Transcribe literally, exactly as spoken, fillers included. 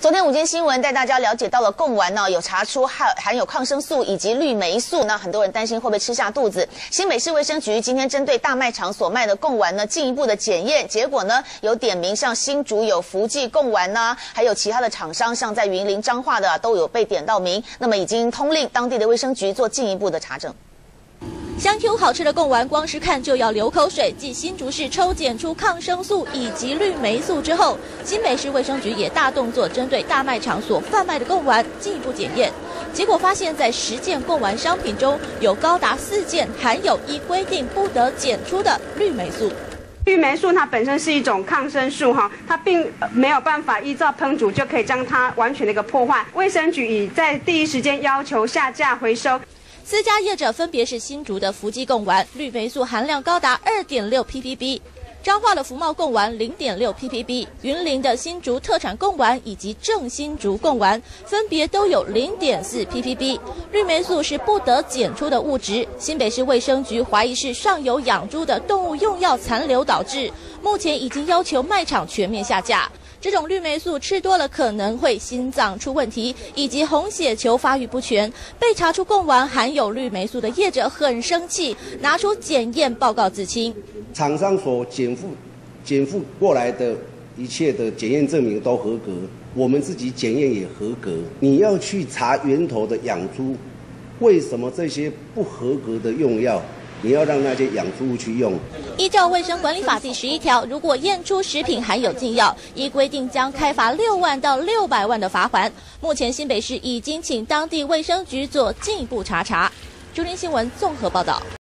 昨天午间新闻带大家了解到了贡丸呢有查出含含有抗生素以及绿霉素，那很多人担心会不会吃下肚子。新北市卫生局今天针对大卖场所卖的贡丸呢进一步的检验，结果呢有点名像新竹有福记贡丸呐、啊，还有其他的厂商像在云林彰化的、啊、都有被点到名，那么已经通令当地的卫生局做进一步的查证。 香 Q 好吃的贡丸，光是看就要流口水。继新竹市抽检出抗生素以及绿霉素之后，新北市卫生局也大动作，针对大卖场所贩卖的贡丸进一步检验。结果发现，在十件贡丸商品中，有高达四件含有依规定不得检出的绿霉素。 绿霉素它本身是一种抗生素哈，它并没有办法依照烹煮就可以将它完全的一个破坏。卫生局已在第一时间要求下架回收。 四家业者分别是新竹的福记贡丸，绿霉素含量高达 二点六 ppb； 彰化的福茂贡丸 零点六 ppb； 云林的新竹特产贡丸以及正新竹贡丸分别都有 零点四 ppb。绿霉素是不得检出的物质，新北市卫生局怀疑是上游养猪的动物用药残留导致，目前已经要求卖场全面下架。 这种绿霉素吃多了可能会心脏出问题，以及红血球发育不全。被查出贡丸含有绿霉素的业者很生气，拿出检验报告自清。 厂商所检附、检附过来的一切的检验证明都合格，我们自己检验也合格。你要去查源头的养猪，为什么这些不合格的用药？ 你要让那些养猪户去用。 依照卫生管理法第十一条，如果验出食品含有禁药，依规定将开罚六万到六百万的罚款。目前新北市已经请当地卫生局做进一步查查。竹林新闻综合报道。